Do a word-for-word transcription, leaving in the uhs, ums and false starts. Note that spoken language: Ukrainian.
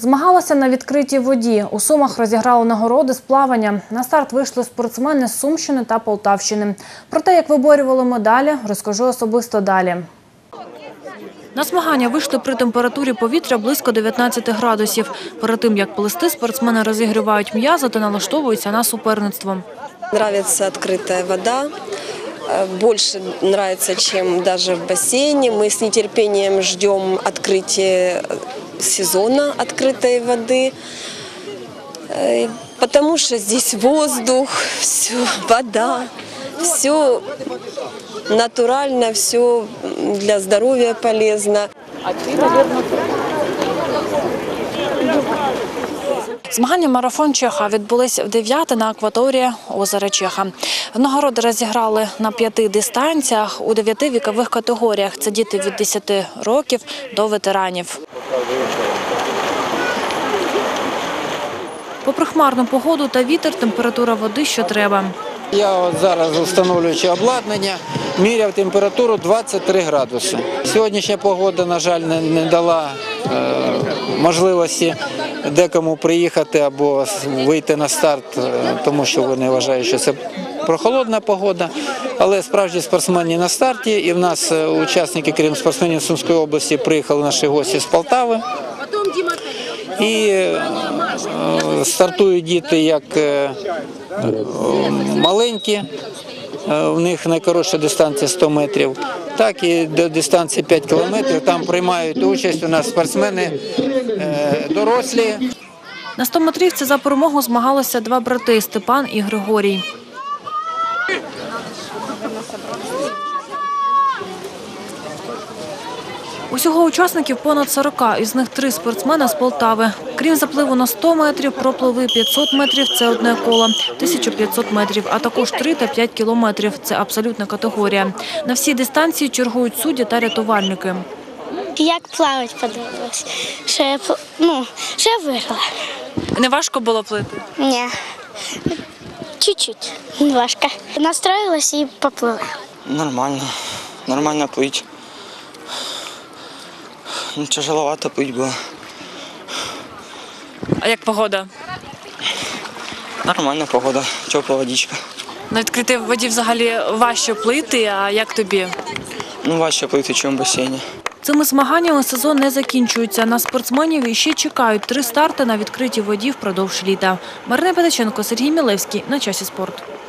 Змагалася на відкритій воді. У Сумах розіграли нагороди з плавання. На старт вийшли спортсмени з Сумщини та Полтавщини. Про те, як виборювали медалі, розкажу особисто далі. На змагання вийшли при температурі повітря близько дев'ятнадцяти градусів. Перед тим, як плисти, спортсмени розігрівають м'язи та налаштовуються на суперництво. Нравится открытая вода. Больше нравится, чем даже в бассейне. Мы с нетерпением ждем открытия сезона открытой воды, потому что здесь воздух, все, вода, все натурально, все для здоровья полезно. Змагання «Марафон Чеха» відбулись в дев'яте на акваторії озера Чеха. Нагороди розіграли на п'яти дистанціях у дев'яти вікових категоріях. Це діти від десяти років до ветеранів. Попри хмарну погоду та вітер, температура води що треба. Я от зараз, встановлюючи обладнання, міряв температуру двадцять три градуси. Сьогоднішня погода, на жаль, не, не дала е, можливості декому приїхати або вийти на старт, е, тому що вони вважають, що це прохолодна погода. Але справжні спортсмени на старті, і в нас учасники, крім спортсменів Сумської області, приїхали наші гості з Полтави. І е, стартують діти як е, маленькі, в них найкоротша дистанція сто метрів, так і до дистанції п'ять кілометрів. Там приймають участь у нас спортсмени е, дорослі. На стометрівці за перемогу змагалися два брати – Степан і Григорій. Усього учасників понад сорок, із них три спортсмени з Полтави. Крім запливу на сто метрів, пропливли п'ятсот метрів – це одне коло, тисячу п'ятсот метрів, а також три та п'ять кілометрів – це абсолютна категорія. На всій дистанції чергують судді та рятувальники. Як плавати подобалось, що я, ну, що я виграла. Не важко було плити? Ні, чуть-чуть, не важко. Настроїлась і поплила. Нормально, нормально плыть. Ну, тяжеловато плыть было. А як погода? Нормальная погода, теплая водичка. На відкритій воді взагалі важче плити, а як тобі? Ну, важче плыть, чем в бассейне. Цими змаганнями сезон не закінчується. На спортсменів іще чекають три старти на відкритій воді впродовж літа. Марина Петиченко, Сергій Мілевський. На часі спорт.